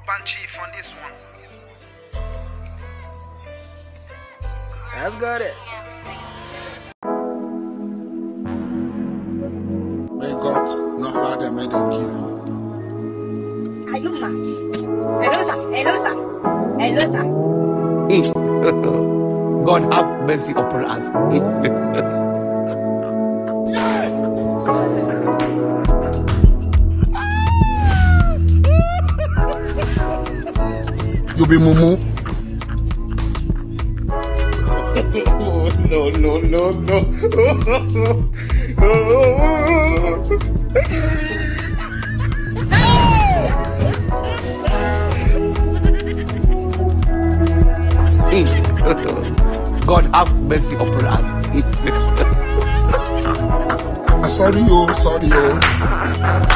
Urban Chief on this one. That's got it. May God not allow them to kill you. Are you mad? Hello, sir. Hello, sir. Hello, sir. God have mercy upon us. You be mumu. No. God have mercy upon us. Sorry, yo.